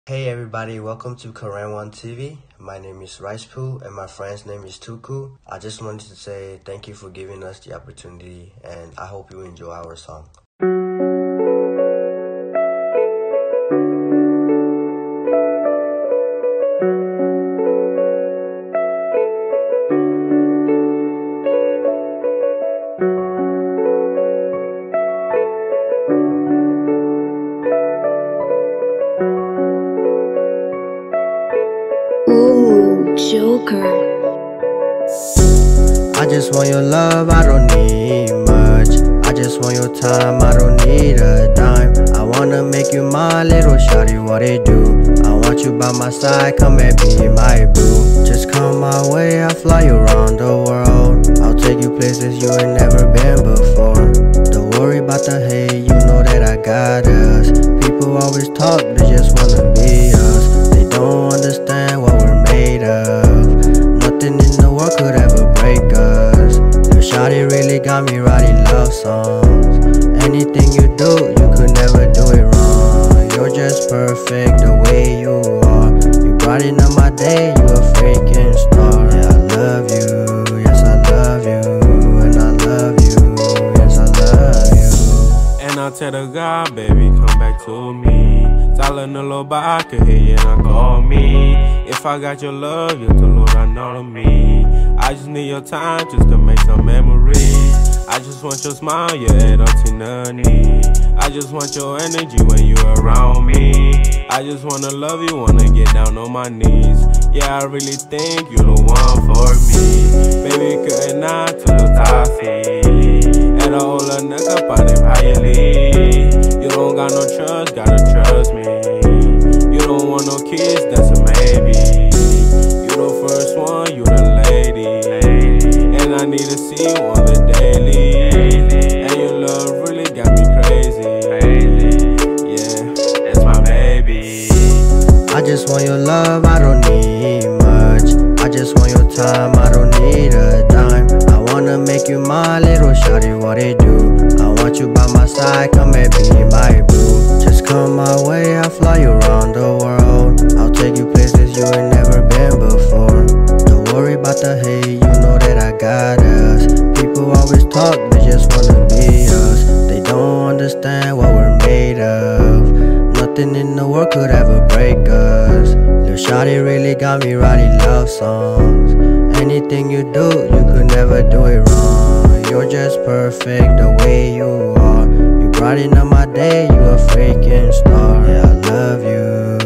Hey everybody, welcome to Korean One TV. My name is Ricepoo and my friend's name is Tuku. I just wanted to say thank you for giving us the opportunity and I hope you enjoy our song. Ooh, Joker. I just want your love, I don't need much. I just want your time, I don't need a dime. I wanna make you my little shawty, what it do? I want you by my side, come and be my boo. Just come my way, I'll fly you around the world. I'll take you places you ain't never been before. Don't worry about the hate, you know that I got us. People always talk, they just wanna be us. They don't understand what we're made of. Nothing in the world could ever break us. Your shawty really got me writing love songs. Anything you do, you could never do it wrong. You're just perfect the way you are. You brighten up my day, you a freaking star. Yeah, I love you, yes I love you. And I love you, yes I love you. And I tell the God, baby, come back to me. Talking a little bit, I can hear you and I call me. If I got your love, you're the Lord, I know to me. I just need your time just to make some memories. I just want your smile, your head up to nutty. I just want your energy when you're around me. I just wanna love you, wanna get down on my knees. Yeah, I really think you're the one for me. Baby, couldn't not to the toffee. And I hold a neck up on it, piley. You don't got no trust, gotta trust me. You don't want no kids, that's a maybe. You the first one, you the lady. And I need to see you on the daily. And your love really got me crazy. Yeah, that's my baby. I just want your love, I don't need much. I just want your time, I don't need a dime. I wanna make you my little shawty, what it do? I want you by my side, come and be my boo. Just come my way, I'll fly you around the world. I'll take you places you ain't never been before. Don't worry about the hate, you know that I got us. People always talk, they just wanna be us. They don't understand what we're made of. Nothing in the world could ever break us. Lil' shawty really got me writing love songs. Anything you do, you could never do it wrong. You're just perfect the way you are. You brighten up my day, you a freaking star. Yeah, I love you.